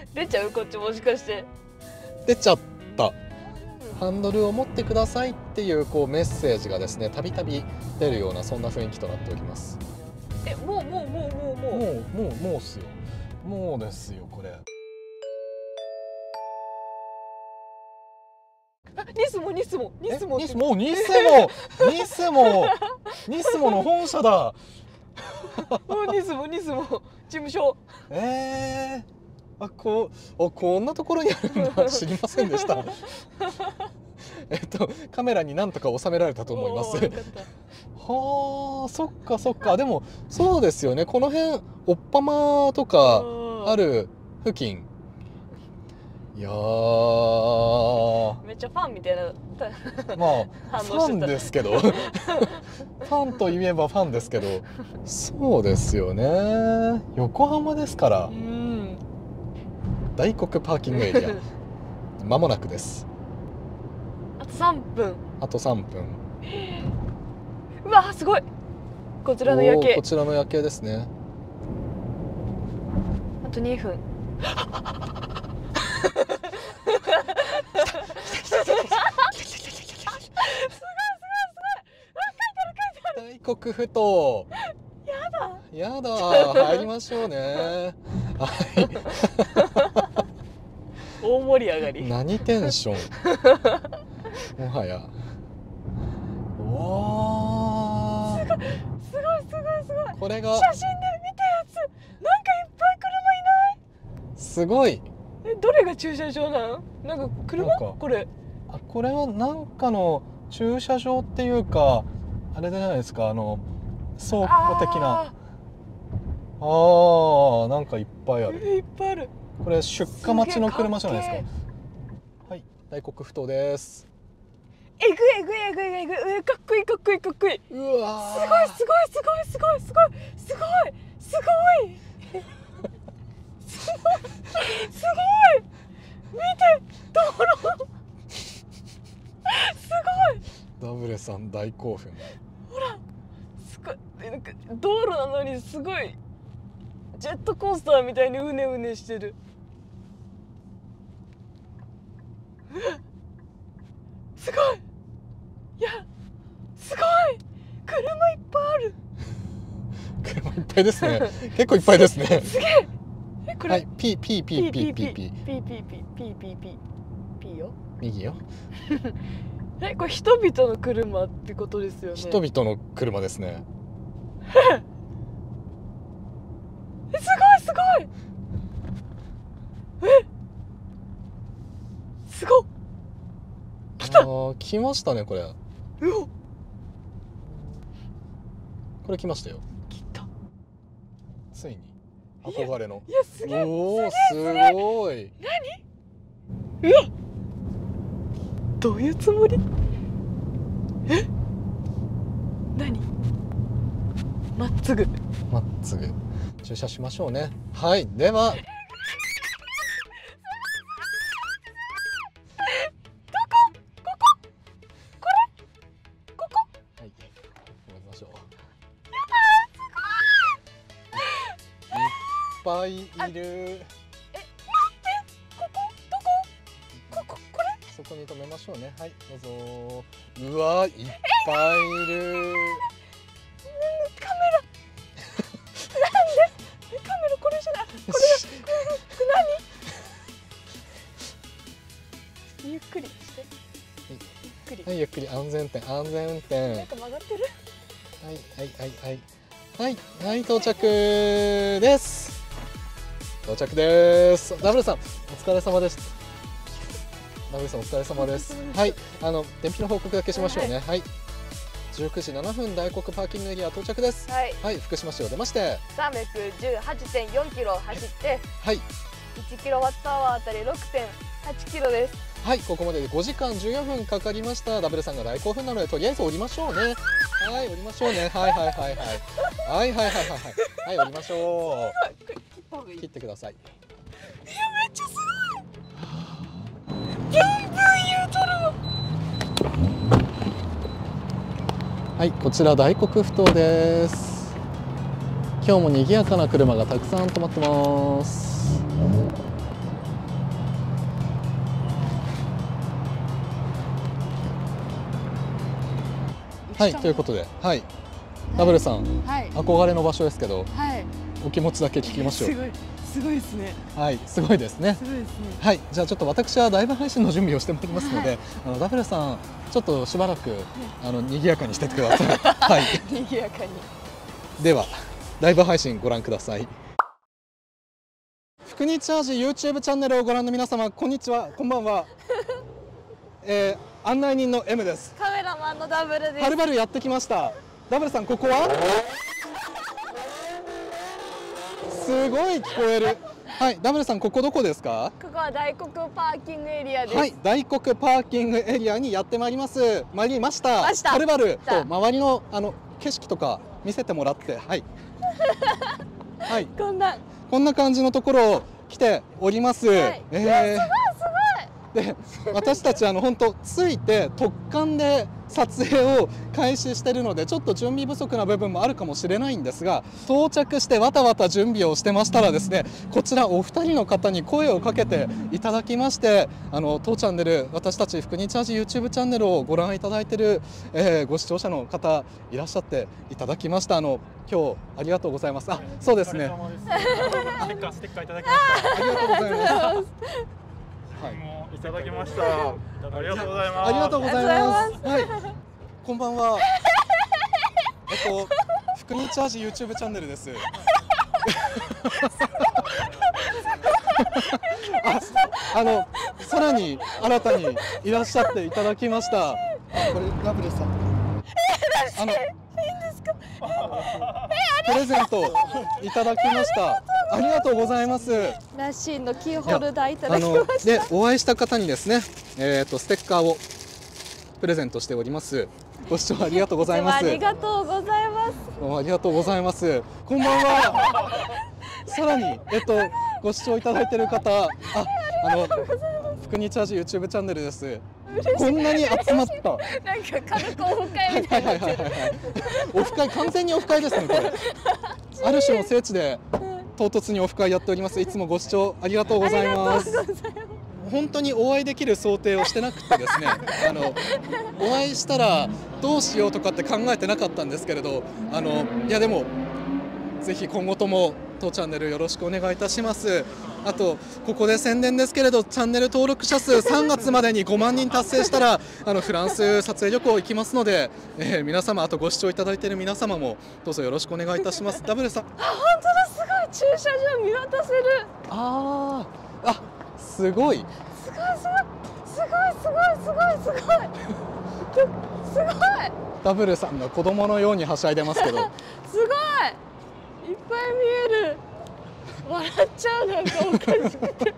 出ちゃうこっちもしかして。 出ちゃった。ハンドルを持ってくださいっていうメッセージがですね、たびたび出るようなそんな雰囲気となっております。 もうっすよ。もうですよこれ。 ニスモの本社だ。 ニスモ事務所。 こんなところにあるんだ。知りませんでした。カメラになんとか収められたと思います。はあ、そっか。でもそうですよね。この辺おっぱまとかある付近。いやー、 めっちゃファンみたいな。 まあファンですけどファンといえばファンですけど、そうですよね。横浜ですから。大黒パーキングエリア間もなくです。 あと3分。うわすごい。こちらの夜景ですね。 あと2分。 大黒ふ頭。やだ入りましょうね。 大盛り上がり。 何テンション。もはや。わー。 すごい。 これが写真で見たやつ。なんかいっぱい車いない？ すごい。 どれが駐車場なの？なんか車？これ。 これはなんかの駐車場っていうかあれじゃないですか、倉庫的な。なんかいっぱいある。これ出荷待ちの車じゃないですか。はい、大黒ふ頭です。 えぐい。かっこいい。 うわー、 すごい。見て、道路。すごい。 ダブレさん大興奮。 ほら、すごい。なんか道路なのにすごいジェットコースターみたいにうねうねしてる。すごい。いや、すごい。車いっぱいある。 車いっぱいですね。結構いっぱいですね。 すげえ。これ、 はい、ピーよ。 右よ。 これ人々の車ってことですよね。 人々の車ですね。 すごい。すごっ。 来ましたねこれ。 これ来ましたよ。 来た。 ついに憧れの。 いやすげえ。 おお、すごい。 何？うわ。どういうつもり？何？まっつぐ駐車しましょうね。はい、では。いっぱいいる。 待って、ここそこに止めましょうね。はい、どうぞ。うわ、いっぱいいる。 カメラ。なんで？カメラこれじゃない。これ何？ゆっくりして。 はい、ゆっくり。安全運転。 なんか曲がってる。 はい、到着です。ダブルさん、お疲れ様です。はい、電気の報告だけしましょうね。はい、19時7分、大黒パーキングエリア到着です。はい、福島市を出まして、 318.4 キロ走って、 はい、 1キロワットアワーあたり 6.8 キロです。 はい、ここまでで5時間14分かかりました。ダブルさんが大興奮なので、とりあえず降りましょうね。はい、降りましょうね。はい、降りましょう。切ってください。 いや、めっちゃすごい。ブンブン言うとるわ。 はい、こちら大黒ふ頭です。今日も賑やかな車がたくさん止まってます。 はい、ということで、はい、ダブルさん、 はい、 憧れの場所ですけど、 はい、 お気持ちだけ聞きましょう。 すごいですね。 はい、すごいですね。 すごいですね。 はい、じゃあちょっと私はライブ配信の準備をしてまいりますので、ダブルさんちょっとしばらく賑やかにしててください。はい。 賑やかに。 ではライブ配信ご覧ください。福にチャージ YouTube チャンネルをご覧の皆様、こんにちは、こんばんは。案内人の M です。 カメラマンのダブルです。 はるばるやってきました。ダブルさん、ここはすごい聞こえる。はい、ダブルさん、ここどこですか？ ここは大黒パーキングエリアです。 はい、大黒パーキングエリアにやってまいりました。はるばると周りの景色とか見せてもらって、はい。はい。こんな感じのところを来ております。はい、で、私たち本当着いて突貫で撮影を開始しているので、ちょっと準備不足な部分もあるかもしれないんですが、到着してわたわた準備をしてましたらですね、こちらお二人の方に声をかけていただきまして、当チャンネル、私たち福にチャージ YouTube チャンネルをご覧いただいている、ご視聴者の方いらっしゃっていただきました。今日ありがとうございます。あ、そうですね。 ステッカーいただきました。 ありがとうございます。 はい、いただきました。ありがとうございます。 ありがとうございます。はい、こんばんは。福にチャージ YouTube チャンネルです。さらに新たにいらっしゃっていただきました。これダブルさん。プレゼントいただきました。ありがとうございます。 ラッシーのキーホルダーいただきました。 で、お会いした方にですね、ステッカーをプレゼントしております。ご視聴ありがとうございます。 ありがとうございます。 ありがとうございます。こんばんは。さらにご視聴いただいている方、福にチャージ YouTube チャンネルです。こんなに集まった。 なんか軽くオフ会みたいになってる。 オフ会、完全にオフ会ですね。これある種の聖地で唐突にオフ会やっております。いつもご視聴ありがとうございます。本当にお会いできる想定をしてなくてですね、お会いしたらどうしようとかって考えてなかったんですけれど、いやでもぜひ今後とも当チャンネルよろしくお願いいたします。あとここで宣伝ですけれど、チャンネル登録者数3月までに5万人達成したらフランス撮影旅行行きますので、皆様、あとご視聴いただいている皆様もどうぞよろしくお願いいたします。ダブルさん、 あ、本当だ、すごい駐車場見渡せる。 すごい。 すごい。 ダブルさんが子供のようにはしゃいでますけど。 すごい。いっぱい見える。笑っちゃう、なんかおかしくて。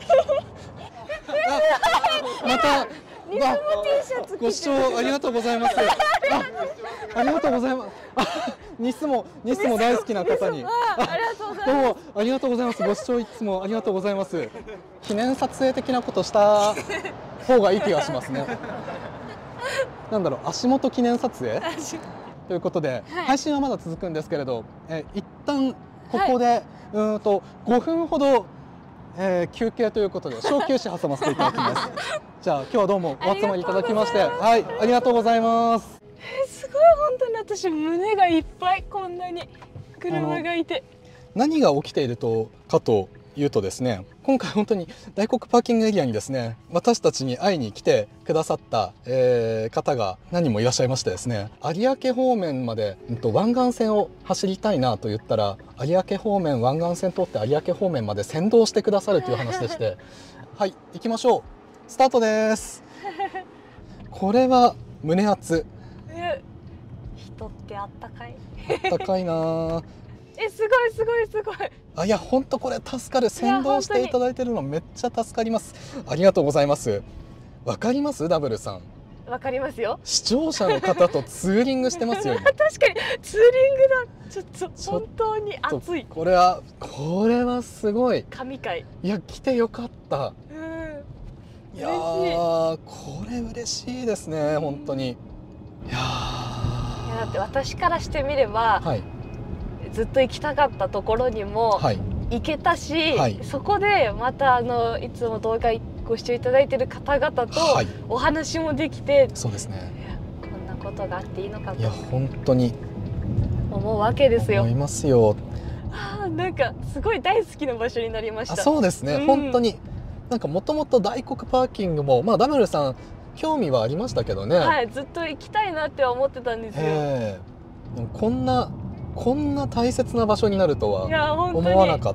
また。 ニスモ T シャツ。 ご視聴ありがとうございます。ありがとうございます。ニスモ大好きな方に。どうもありがとうございます。ご視聴いつもありがとうございます。記念撮影的なことした方がいい気がしますね。なんだろう、足元記念撮影ということで、配信はまだ続くんですけれど、一旦ここで5分ほど休憩ということで小休止挟ませていただきます。じゃあ今日はどうもお集まりいただきまして、はい、ありがとうございます。 すごい、本当に私胸がいっぱい、こんなに車がいて。何が起きているかというとですね、今回本当に大黒パーキングエリアにですね、私たちに会いに来てくださった、方が何人もいらっしゃいましてですね、有明方面まで、湾岸線を走りたいなと言ったら、有明方面湾岸線通って有明方面まで先導してくださるという話でしてはい、行きましょう。スタートです。これは胸熱。 人ってあったかい。 あったかいな。 すごい。 いや、本当これ助かる。先導していただいてるのめっちゃ助かります。ありがとうございます。わかります？ダブルさん。 わかりますよ。 視聴者の方とツーリングしてますよ。 確かにツーリングだ。ちょっと本当に熱い。 これはすごい。 神回。 いや、来てよかった。いやー、これ嬉しいですね、本当に。いやだって私からしてみれば、ずっと行きたかったところにも行けたし、そこでまたいつも動画ご視聴いただいている方々とお話もできて、 そうですね。 こんなこことがあっていいのかと、 いや本当に思うわけですよ。 思いますよ。 なんかすごい大好きな場所になりました。 そうですね、本当になんかもともと大黒パーキングもダブルさん興味はありましたけどね。 はい、ずっと行きたいなって思ってたんですよ。 でもこんな大切な場所になるとは思わなかった。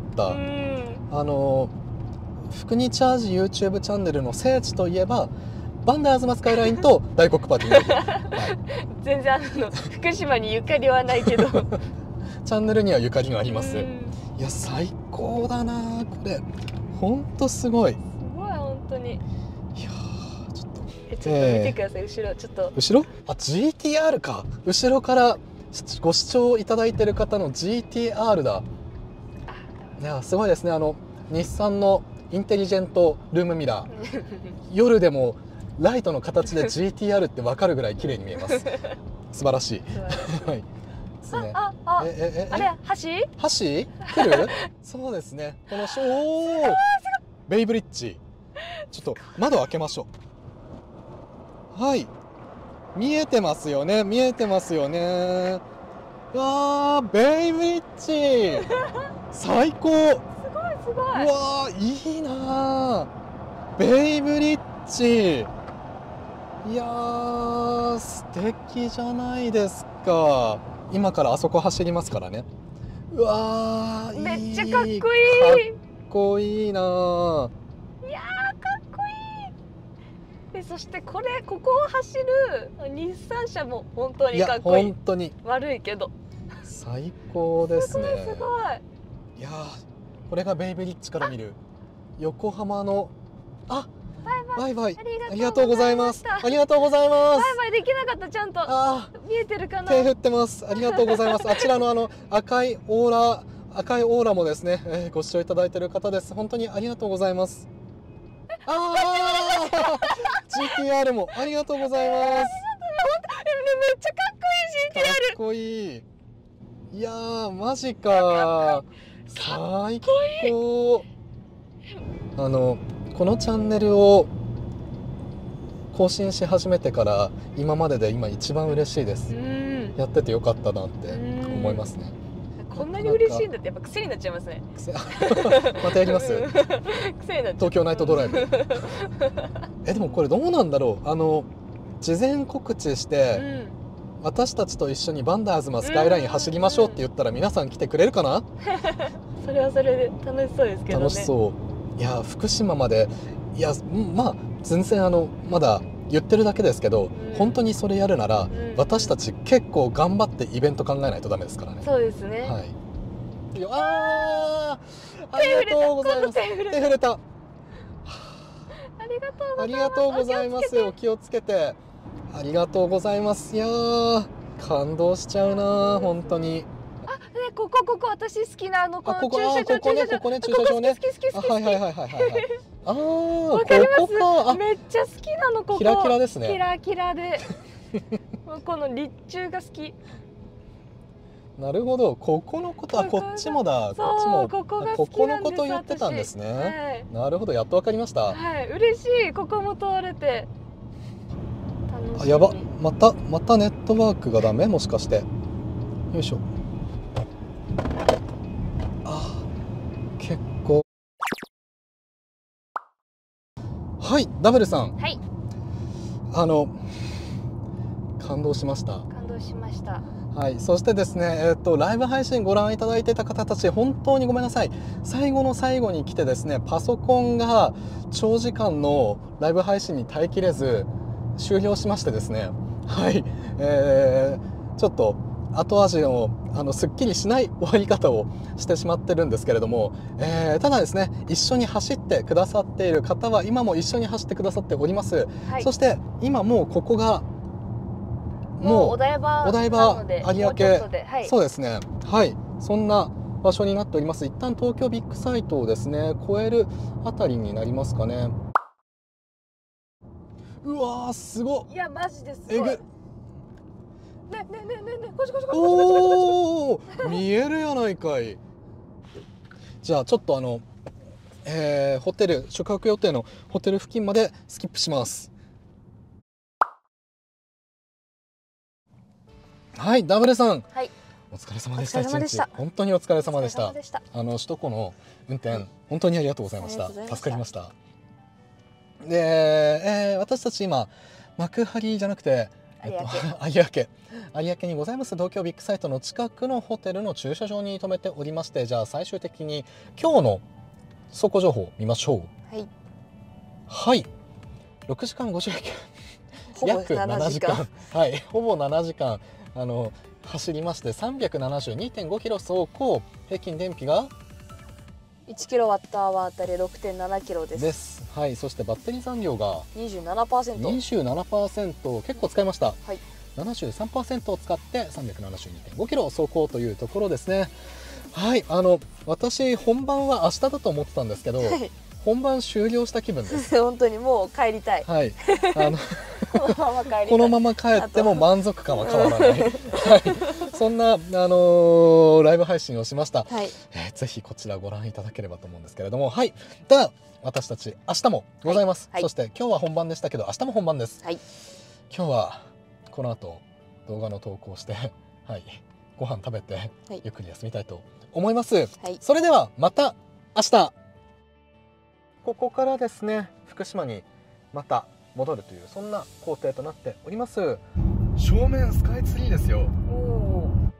福にチャージ YouTube チャンネルの聖地といえばバンダーズマスカイラインと大黒パーキング、はい、 全然福島にゆかりはないけどチャンネルにはゆかりがあります。いや最高だなこれ、本当すごい。すごい本当に。いやちょっと見てください、後ろちょっと。 後ろGTR か。後ろからご視聴いただいてる方の GTR だ。いやすごいですね。日産のインテリジェントルームミラー夜でもライトの形で GTR って分かるぐらい綺麗に見えます。素晴らしい。はいですね。 あれ橋来るそうですね。このベイブリッジ、ちょっと窓開けましょう。はい、見えてますよね。うわー、ベイブリッジ最高。 すごい。 うわー、いいなー、ベイブリッジ。いやー素敵じゃないですか。今からあそこ走りますからね。うわー、 めっちゃかっこいい。 かっこいいなー。 いやーかっこいい。でそしてここを走る日産車も本当にかっこいい。 本当に悪いけど最高ですね。 すごい。 いやー、これがベイブリッジから見る横浜のバイバイ。ありがとうございます。バイバイできなかった。ちゃんと見えてるかな。 手振ってます。ありがとうございます。あちらの赤いオーラもですね、ご視聴いただいている方です。本当にありがとうございます。GTR もありがとうございます。めっちゃかっこいい GTR。 かっこいい。いやーマジか。最高。このチャンネルを更新し始めてから今までで今一番嬉しいです。やっててよかったなって思いますね。 こんなに嬉しいんだってやっぱ癖になっちゃいますね。 またやります。 癖になっちゃう。 東京ナイトドライブ。でもこれどうなんだろう。事前告知して、私たちと一緒にバンダーズマスカイライン走りましょうって言ったら皆さん来てくれるかな。 それはそれで楽しそうですけどね。 楽しそう。いや福島まで、いや全然まだ言ってるだけですけど、本当にそれやるなら、私たち結構頑張ってイベント考えないとダメですからね。 そうですね。 はい。ありがとうございます。手触れた。 ありがとうございます。お気をつけて。ありがとうございます。いやー感動しちゃうな本当に。 ここ私好きなこの駐車場。 ここね駐車場ね。 好き。 はい。 わかります。めっちゃ好きなのここ。 キラキラですね。 キラキラでこの立中が好き。 なるほど。ここのことこっちもだ。こっちもここのこと言ってたんですね。なるほど、やっとわかりました。 はい、嬉しい。ここも通れて。 やば、またネットワークがダメ、もしかして。よいしょ。結構。はい、ダブルさん。 はい。 感動しました。はい、そしてですね、ライブ配信ご覧いただいてた方たち本当にごめんなさい。最後の最後に来てですね、パソコンが長時間のライブ配信に耐えきれず終了しましてですね、はい、ちょっと後味のすっきりしない終わり方をしてしまってるんですけれども、ただですね、一緒に走ってくださっている方は今も一緒に走ってくださっております。はい、そして今もうここがもうお台場有明、はい、そうですね、はい、そんな場所になっております。一旦東京ビッグサイトをですね超えるあたりになりますかね。うわーすごっ。 いやマジですごい。ねおー見えるやないかい。じゃあちょっとホテル宿泊予定のホテル付近までスキップします。 はい、ダブルさん、 はい、 お疲れ様でした。 お疲れ様でした。 本当にお疲れ様でした。 お疲れ様でした。 首都高の運転、本当にありがとうございました。助かりました。で、私たち今幕張じゃなくて、有明にございます東京ビッグサイトの近くのホテルの駐車場に停めておりまして、じゃあ最終的に今日の走行情報を見ましょう。 はい、 はい、6時間59約7時間、はい、ほぼ7時間走りまして、372.5 キロ走行、平均燃費が 1キロワットアワーあたり 6.7 キロです。 はい、そしてバッテリー残量が 27%、 結構使いました。 はい、 73% を使って 372.5 キロ走行というところですね。はい、私本番は明日だと思ってたんですけど、はい、本番終了した気分です。 本当にもう帰りたい。 はい、 このまま帰っても満足感は変わらない。はい、そんなライブ配信をしました。 はい、 ぜひこちらご覧いただければと思うんですけれども、はい、では私たち明日もございます。 はい、 そして今日は本番でしたけど明日も本番です。 はい、 今日はこの後動画の投稿して、はい、ご飯食べてゆっくり休みたいと思います。はい、それではまた明日。ここからですね、福島にまた戻るというそんな工程となっております。正面スカイツリーですよ。